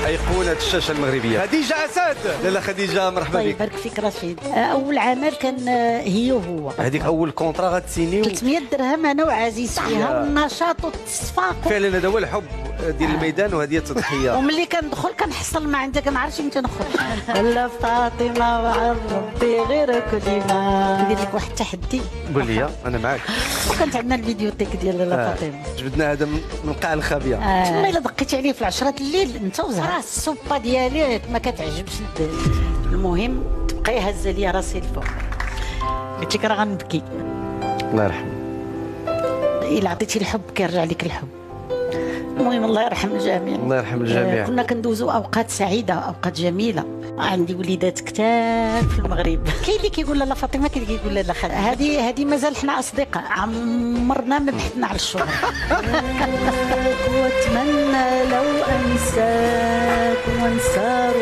أيقونة الشاشة المغربية خديجة أسد. لاله خديجة مرحبا بك. طيب بارك فيك رشيد. أول عمل كان هي وهو. هذيك أول كونطرا غتسينيو 300 درهم أنا وعزيز فيها، والنشاط والتصفاق. فعلا هذا هو الحب ديال الميدان وهذه التضحية. وملي كندخل كنحصل ما عندك ما عرفتش متى نخرج. ولا فاطمة وعن ربي غير كلمة. ندير لك واحد التحدي. قول لي أنا معاك. وكانت عندنا الفيديوتيك ديال لاله فاطمة. جبدنا هذا من قاع الخابية. تما إلا دقيتي عليه في 10 الليل أنت وزهرة السوبة ديالي ما كتعجبش الدنيا. المهم تبقاي هازة ليا راسي الفوق. قلت لك راه غنبكي. الله يرحمه. إلا عطيتي الحب كيرجع لك الحب. المهم الله يرحم الجميع. الله يرحم الجميع. كنا كندوزو اوقات سعيده، اوقات جميله. عندي وليدات كتار في المغرب. كاين اللي كيقول لاله فاطمه، كاين اللي كيقول لاله خالد. هذه مازال حنا اصدقاء، عمرنا ما بحثنا على الشهره. واتمنى لو انساك وانسى